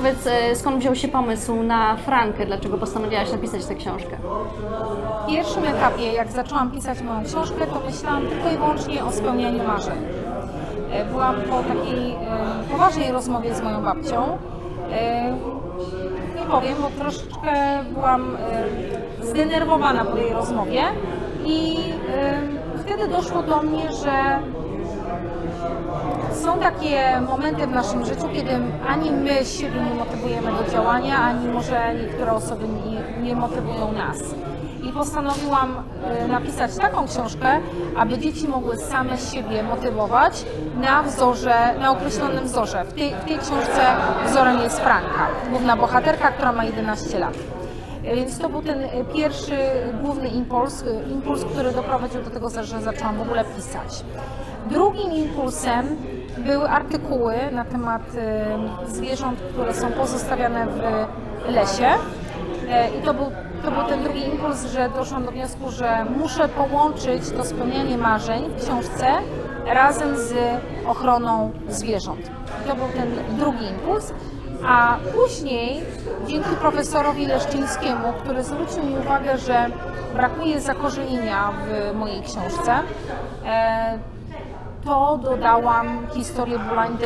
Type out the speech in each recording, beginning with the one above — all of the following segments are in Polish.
powiedz, skąd wziął się pomysł na Frankę? Dlaczego postanowiłaś napisać tę książkę? W pierwszym etapie, jak zaczęłam pisać moją książkę, to myślałam tylko i wyłącznie o spełnianiu marzeń. Byłam po takiej poważnej rozmowie z moją babcią. Nie powiem, bo troszeczkę byłam zdenerwowana po tej rozmowie i wtedy doszło do mnie, że są takie momenty w naszym życiu, kiedy ani my siebie nie motywujemy do działania, ani może niektóre osoby nie motywują nas. I postanowiłam napisać taką książkę, aby dzieci mogły same siebie motywować na określonym wzorze. W tej książce wzorem jest Franka, główna bohaterka, która ma 11 lat. Więc to był ten pierwszy główny impuls, który doprowadził do tego, że zaczęłam w ogóle pisać. Drugim impulsem były artykuły na temat zwierząt, które są pozostawiane w lesie. I to był ten drugi impuls, że doszłam do wniosku, że muszę połączyć to spełnianie marzeń w książce razem z ochroną zwierząt. I to był ten drugi impuls. A później, dzięki profesorowi Leszczyńskiemu, który zwrócił mi uwagę, że brakuje zakorzenienia w mojej książce, to dodałam historię Bulandy,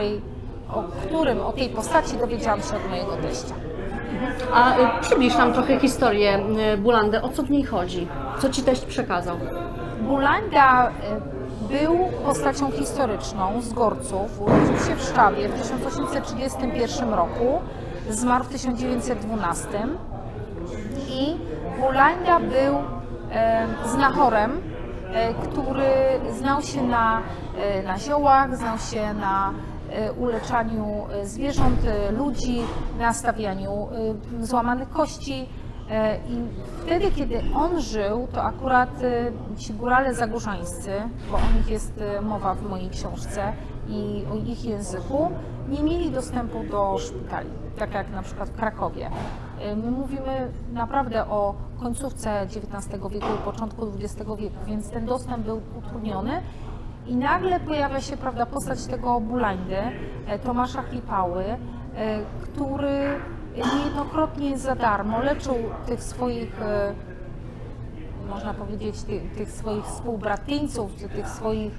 o tej postaci dowiedziałam się od mojego teścia. A przybliż nam trochę historię Bulandy. O co w niej chodzi? Co ci teść przekazał? Bulanda był postacią historyczną z Gorców. Urodził się w Szczawie w 1831 roku, zmarł w 1912 i Bulanda był znachorem, który znał się na ziołach, znał się na uleczaniu zwierząt, ludzi, na stawianiu złamanych kości. I wtedy, kiedy on żył, to akurat ci górale zagórzańscy, bo o nich jest mowa w mojej książce i o ich języku, nie mieli dostępu do szpitali, tak jak na przykład w Krakowie. My mówimy naprawdę o końcówce XIX wieku i początku XX wieku, więc ten dostęp był utrudniony. I nagle pojawia się, prawda, postać tego Bulandy, Tomasza Chlipały, który niejednokrotnie za darmo leczył tych swoich, można powiedzieć, tych swoich współbratieńców, czy tych swoich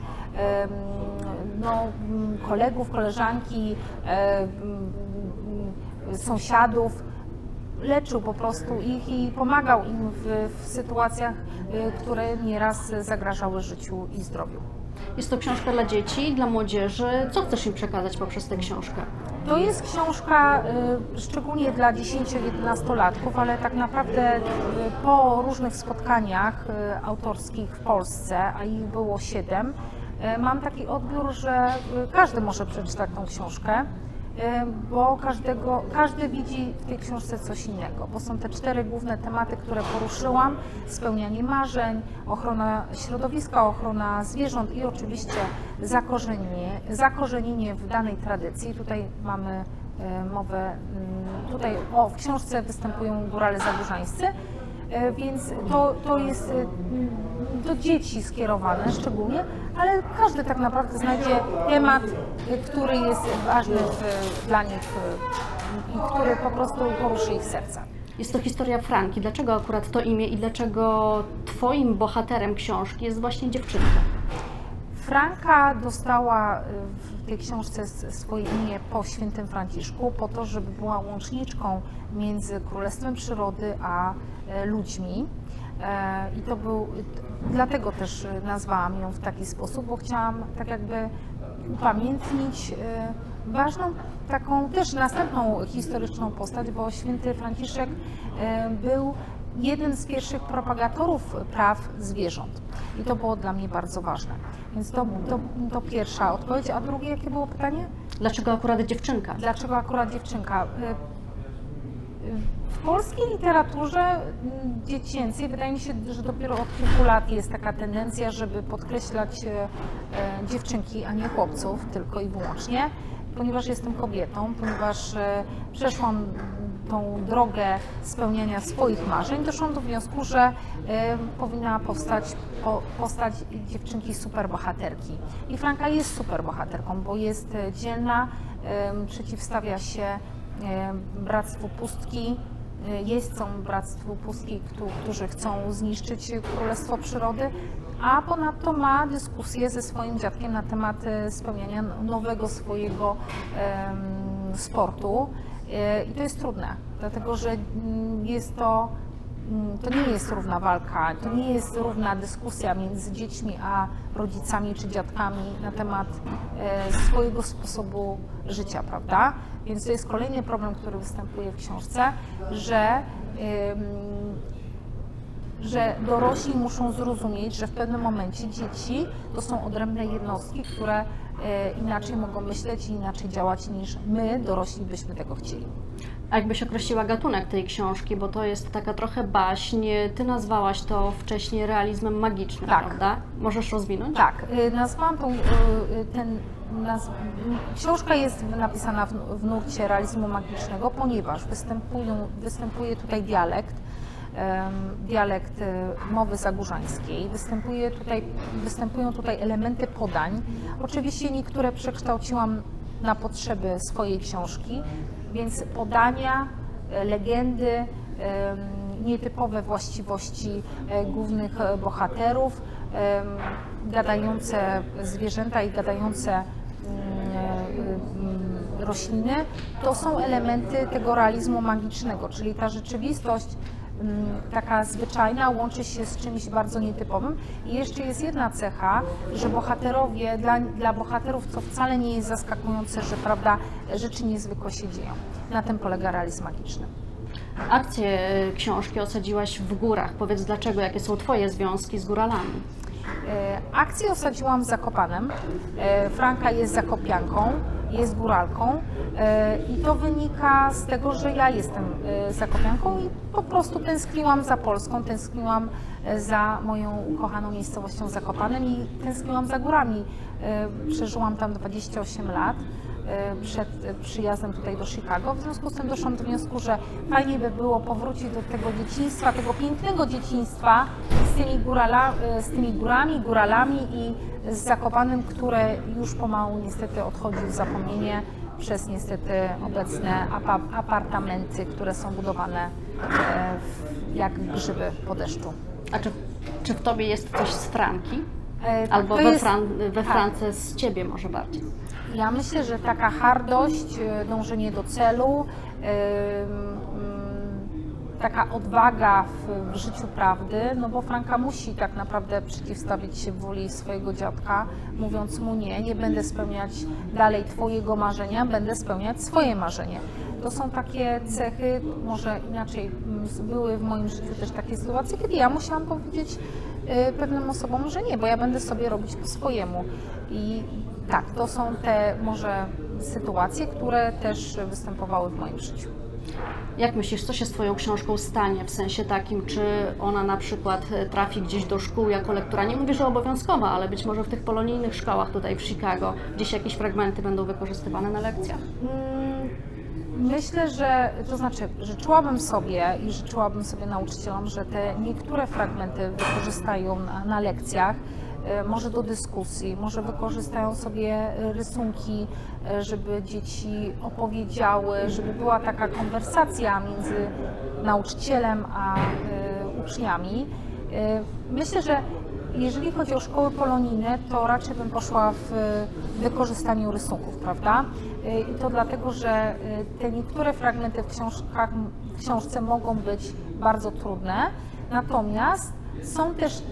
kolegów, koleżanki, sąsiadów. Leczył po prostu ich i pomagał im w sytuacjach, które nieraz zagrażały życiu i zdrowiu. Jest to książka dla dzieci, dla młodzieży. Co chcesz im przekazać poprzez tę książkę? To jest książka szczególnie dla 10-11-latków, ale tak naprawdę po różnych spotkaniach autorskich w Polsce, a ich było 7, mam taki odbiór, że każdy może przeczytać tą książkę, bo każdy widzi w tej książce coś innego, bo są te 4 główne tematy, które poruszyłam: spełnianie marzeń, ochrona środowiska, ochrona zwierząt i oczywiście zakorzenienie w danej tradycji. Tutaj mamy mowę, w książce występują górale zagórzańscy, więc to jest do dzieci skierowane szczególnie, ale każdy tak naprawdę znajdzie temat, który jest ważny dla nich i który po prostu poruszy ich serca. Jest to historia Franki. Dlaczego akurat to imię i dlaczego twoim bohaterem książki jest właśnie dziewczynka? Franka dostała w tej książce swoje imię po świętym Franciszku, po to, żeby była łączniczką między Królestwem Przyrody a ludźmi. I dlatego też nazwałam ją w taki sposób, bo chciałam tak jakby upamiętnić ważną, taką też następną historyczną postać, bo święty Franciszek był jeden z pierwszych propagatorów praw zwierząt. I to było dla mnie bardzo ważne. Więc to pierwsza odpowiedź. A drugie, jakie było pytanie? Dlaczego akurat dziewczynka? Dlaczego akurat dziewczynka? W polskiej literaturze dziecięcej wydaje mi się, że dopiero od kilku lat jest taka tendencja, żeby podkreślać dziewczynki, a nie chłopców tylko i wyłącznie, ponieważ jestem kobietą, ponieważ przeszłam tą drogę spełniania swoich marzeń, doszłam do wniosku, że powinna powstać postać dziewczynki superbohaterki. I Franka jest superbohaterką, bo jest dzielna, przeciwstawia się Bractwu Pustki, jeźdźcom Bractwu Pustki, którzy chcą zniszczyć Królestwo Przyrody, a ponadto ma dyskusję ze swoim dziadkiem na temat spełniania nowego swojego sportu. I to jest trudne, dlatego że to nie jest równa walka, to nie jest równa dyskusja między dziećmi a rodzicami czy dziadkami na temat swojego sposobu życia, prawda? Więc to jest kolejny problem, który występuje w książce, że dorośli muszą zrozumieć, że w pewnym momencie dzieci to są odrębne jednostki, które inaczej mogą myśleć i inaczej działać niż my, dorośli, byśmy tego chcieli. A jakbyś określiła gatunek tej książki, bo to jest taka trochę baśń, ty nazwałaś to wcześniej realizmem magicznym, tak, prawda? Możesz rozwinąć? Tak, nazwałam książka jest napisana w nurcie realizmu magicznego, ponieważ występuje tutaj dialekt mowy zagórzańskiej, występują tutaj elementy podań. Oczywiście niektóre przekształciłam na potrzeby swojej książki, więc podania, legendy, nietypowe właściwości głównych bohaterów, gadające zwierzęta i gadające rośliny, to są elementy tego realizmu magicznego, czyli ta rzeczywistość taka zwyczajna łączy się z czymś bardzo nietypowym. I jeszcze jest jedna cecha, że bohaterowie, dla bohaterów, co wcale nie jest zaskakujące, że prawda, rzeczy niezwykłe się dzieją. Na tym polega realizm magiczny. Akcję książki osadziłaś w górach. Powiedz dlaczego, jakie są Twoje związki z góralami? Akcję osadziłam w Zakopanem. Franka jest zakopianką, jest góralką i to wynika z tego, że ja jestem zakopianką i po prostu tęskniłam za Polską, tęskniłam za moją ukochaną miejscowością Zakopanem i tęskniłam za górami. Przeżyłam tam 28 lat przed przyjazdem tutaj do Chicago. W związku z tym doszłam do wniosku, że fajnie by było powrócić do tego dzieciństwa, tego pięknego dzieciństwa z tymi górami, góralami i z Zakopanem, które już pomału niestety odchodzi w zapomnienie przez niestety obecne apartamenty, które są budowane jak grzyby po deszczu. A czy w Tobie jest coś z Franki? Albo we France z Ciebie może bardziej? Ja myślę, że taka hardość, dążenie do celu, taka odwaga w życiu prawdy, no bo Franka musi tak naprawdę przeciwstawić się woli swojego dziadka, mówiąc mu nie będę spełniać dalej Twojego marzenia, będę spełniać swoje marzenie. To są takie cechy, może inaczej, były w moim życiu też takie sytuacje, kiedy ja musiałam powiedzieć pewnym osobom, że nie, bo ja będę sobie robić po swojemu. I tak, to są te może sytuacje, które też występowały w moim życiu. Jak myślisz, co się z Twoją książką stanie, w sensie takim, czy ona na przykład trafi gdzieś do szkół jako lektura? Nie mówię, że obowiązkowa, ale być może w tych polonijnych szkołach tutaj w Chicago gdzieś jakieś fragmenty będą wykorzystywane na lekcjach? Myślę, że życzyłabym sobie i życzyłabym sobie nauczycielom, że te niektóre fragmenty wykorzystają na lekcjach, może do dyskusji, może wykorzystają sobie rysunki, żeby dzieci opowiedziały, żeby była taka konwersacja między nauczycielem a uczniami. Myślę, że jeżeli chodzi o szkoły polonijne, to raczej bym poszła w wykorzystaniu rysunków, prawda? I to dlatego, że te niektóre fragmenty w książce mogą być bardzo trudne, natomiast są też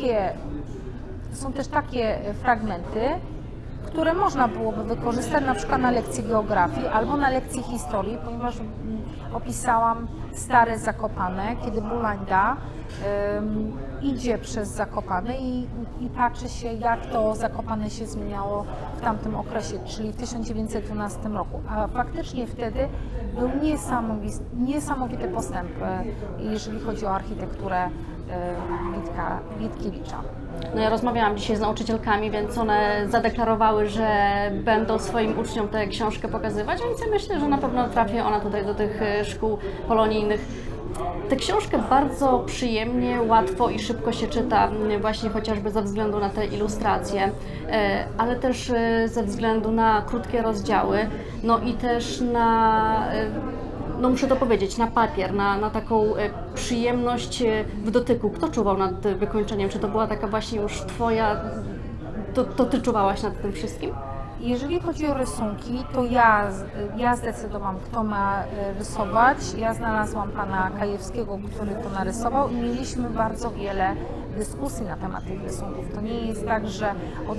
takie fragmenty, które można byłoby wykorzystać na przykład na lekcji geografii albo na lekcji historii, ponieważ opisałam stare Zakopane, kiedy Bulanda idzie przez Zakopane i patrzy się, jak to Zakopane się zmieniało w tamtym okresie, czyli w 1912 roku. A faktycznie wtedy był niesamowity postęp, jeżeli chodzi o architekturę Witkiewicza. No ja rozmawiałam dzisiaj z nauczycielkami, więc one zadeklarowały, że będą swoim uczniom tę książkę pokazywać, więc ja myślę, że na pewno trafi ona tutaj do tych szkół polonijnych. Tę książkę bardzo przyjemnie, łatwo i szybko się czyta, właśnie chociażby ze względu na te ilustracje, ale też ze względu na krótkie rozdziały, no i też na, no muszę to powiedzieć, na papier, na taką przyjemność w dotyku. Kto czuwał nad wykończeniem? Czy to była taka właśnie już Twoja, to Ty czuwałaś nad tym wszystkim? Jeżeli chodzi o rysunki, to ja zdecydowałam, kto ma rysować. Ja znalazłam pana Kajewskiego, który to narysował i mieliśmy bardzo wiele dyskusji na temat tych rysunków. To nie jest tak, że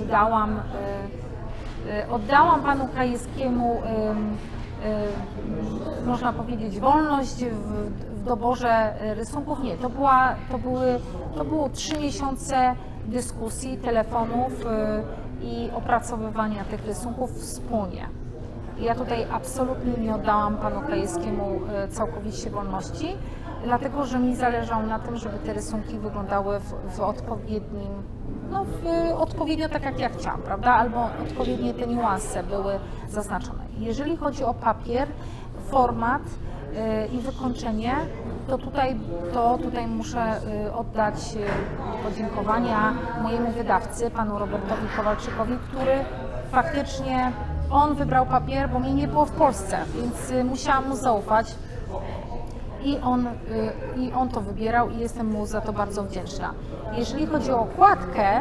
oddałam panu Kajewskiemu, można powiedzieć, wolność w doborze rysunków. Nie, to było 3 miesiące dyskusji, telefonów i opracowywania tych rysunków wspólnie. Ja tutaj absolutnie nie oddałam panu Kajewskiemu całkowicie wolności, dlatego że mi zależało na tym, żeby te rysunki wyglądały w odpowiednim, no odpowiednio tak jak ja chciałam, prawda? Albo odpowiednie te niuanse były zaznaczone. Jeżeli chodzi o papier, format i wykończenie, to tutaj muszę oddać podziękowania mojemu wydawcy, panu Robertowi Kowalczykowi, który faktycznie, on wybrał papier, bo mnie nie było w Polsce, więc musiałam mu zaufać i on to wybierał i jestem mu za to bardzo wdzięczna. Jeżeli chodzi o okładkę,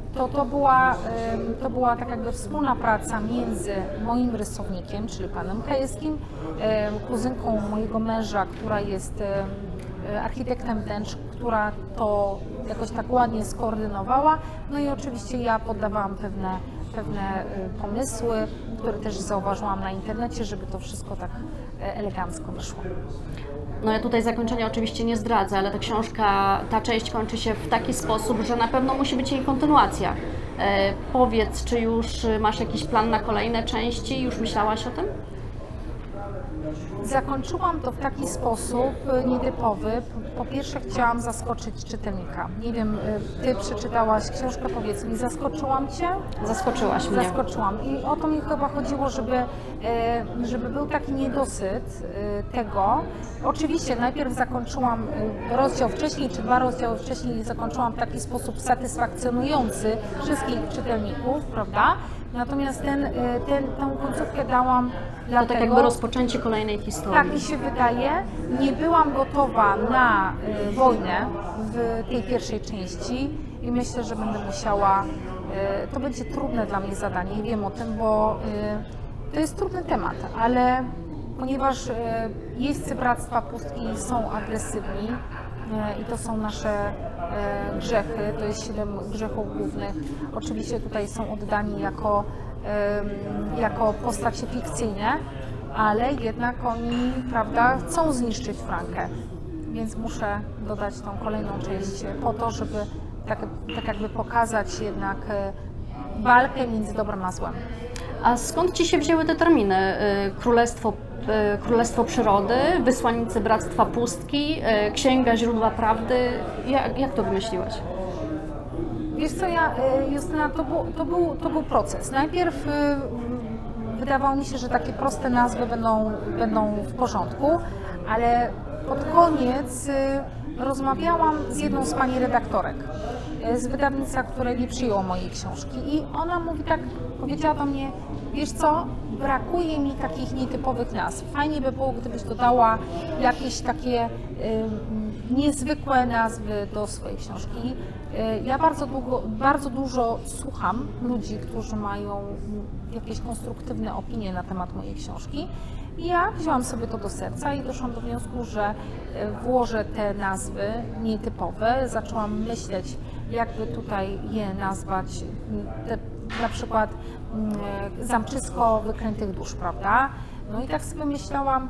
to była tak jakby wspólna praca między moim rysownikiem, czyli panem Kajewskim, kuzynką mojego męża, która jest architektem wnętrz, która to jakoś tak ładnie skoordynowała, no i oczywiście ja poddawałam pewne pomysły, które też zauważyłam na internecie, żeby to wszystko tak elegancko wyszło. No ja tutaj zakończenia oczywiście nie zdradzę, ale ta książka, ta część kończy się w taki sposób, że na pewno musi być jej kontynuacja. Powiedz, czy już masz jakiś plan na kolejne części? Już myślałaś o tym? Zakończyłam to w taki sposób nietypowy. Po pierwsze chciałam zaskoczyć czytelnika. Nie wiem, Ty przeczytałaś książkę, powiedz mi, zaskoczyłam Cię? Zaskoczyłaś mnie. Zaskoczyłam. I o to mi chyba chodziło, żeby był taki niedosyt tego. Oczywiście najpierw zakończyłam rozdział wcześniej, czy 2 rozdziały wcześniej zakończyłam w taki sposób satysfakcjonujący wszystkich czytelników, prawda? Natomiast tę końcówkę dałam dlatego... To tak jakby rozpoczęcie kolejnej historii. Tak mi się wydaje. Nie byłam gotowa na wojnę w tej pierwszej części i myślę, że będę musiała... To będzie trudne dla mnie zadanie, wiem o tym, bo to jest trudny temat, ale ponieważ jeźdźcy Bractwa Pustki są agresywni i to są nasze grzechy, to jest 7 grzechów głównych. Oczywiście tutaj są oddani jako postacie fikcyjne, ale jednak oni, prawda, chcą zniszczyć Frankę, więc muszę dodać tą kolejną część po to, żeby tak jakby pokazać jednak walkę między dobrem a złem. A skąd Ci się wzięły te terminy? Królestwo Przyrody, Wysłannicy Bractwa Pustki, Księga Źródła Prawdy. Jak to wymyśliłaś? Wiesz co, Justyna, to był proces. Najpierw wydawało mi się, że takie proste nazwy będą w porządku, ale pod koniec rozmawiałam z jedną z pani redaktorek z wydawnictwa, które nie przyjęło mojej książki i ona mówi tak, powiedziała do mnie, wiesz co, brakuje mi takich nietypowych nazw. Fajnie by było, gdybyś dodała jakieś takie niezwykłe nazwy do swojej książki. Ja bardzo dużo słucham ludzi, którzy mają jakieś konstruktywne opinie na temat mojej książki. I ja wzięłam sobie to do serca i doszłam do wniosku, że włożę te nazwy nietypowe. Zaczęłam myśleć, jakby tutaj je nazwać, na przykład Zamczysko Wyklętych Dusz, prawda? No i tak sobie myślałam,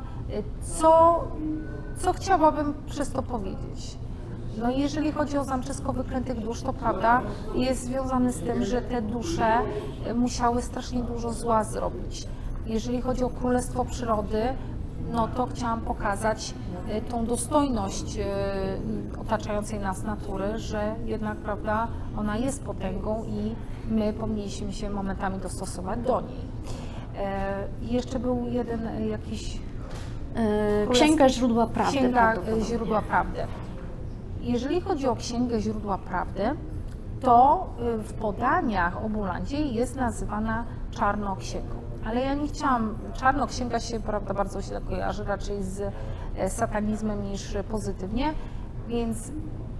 co chciałabym przez to powiedzieć. No i jeżeli chodzi o Zamczysko Wyklętych Dusz, to prawda, jest związane z tym, że te dusze musiały strasznie dużo zła zrobić. Jeżeli chodzi o Królestwo Przyrody, no to chciałam pokazać tą dostojność otaczającej nas natury, że jednak, prawda, ona jest potęgą i my powinniśmy się momentami dostosować do niej. Jeszcze był jeden jakiś Księga Źródła Prawdy. Księga Źródła Prawdy. Jeżeli chodzi o Księgę Źródła Prawdy, to w podaniach Obulandzie jest nazywana Czarnoksięgą. Ale ja nie chciałam, Czarnoksięga się, prawda, bardzo źle kojarzy, raczej z satanizmem niż pozytywnie, więc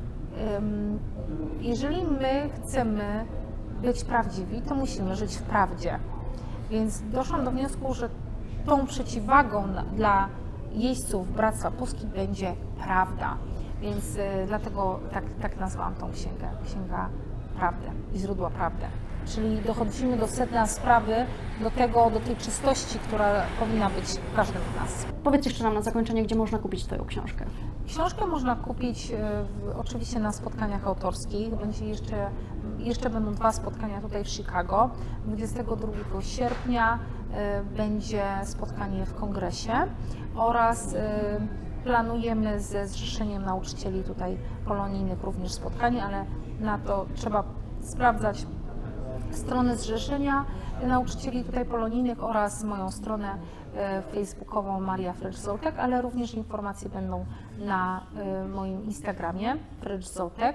jeżeli my chcemy być prawdziwi, to musimy żyć w prawdzie. Więc doszłam do wniosku, że tą przeciwwagą dla jeźdźców Bractwa Puski będzie prawda. Więc dlatego tak nazwałam tą księgę, Księga Prawdy, Źródła Prawdy. Czyli dochodzimy do sedna sprawy, do tej czystości, która powinna być w każdym z nas. Powiedz jeszcze nam na zakończenie, gdzie można kupić Twoją książkę. Książkę można kupić oczywiście na spotkaniach autorskich. Jeszcze będą 2 spotkania tutaj w Chicago. 22 sierpnia będzie spotkanie w kongresie oraz planujemy ze Zrzeszeniem Nauczycieli tutaj polonijnych również spotkanie, ale na to trzeba sprawdzać stronę Zrzeszenia Nauczycieli tutaj polonijnych oraz moją stronę facebookową Maria Frycz-Zoltek, ale również informacje będą na moim Instagramie Frycz-Zoltek.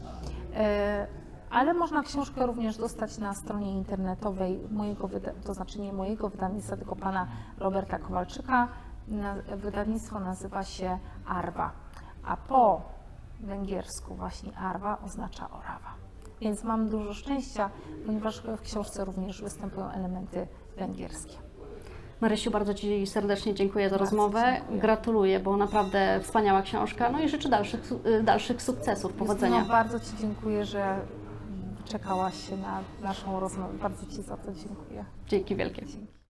Ale można książkę również dostać na stronie internetowej to znaczy nie mojego wydawnictwa, tylko pana Roberta Kowalczyka. Wydawnictwo nazywa się Arwa, a po węgiersku właśnie Arwa oznacza Orawa. Więc mam dużo szczęścia, ponieważ w książce również występują elementy węgierskie. Marysiu, bardzo Ci serdecznie dziękuję za rozmowę. Dziękuję. Gratuluję, bo naprawdę wspaniała książka. No i życzę dalszych sukcesów, powodzenia. Justyno, bardzo Ci dziękuję, że czekałaś się na naszą rozmowę. Bardzo Ci za to dziękuję. Dzięki wielkie.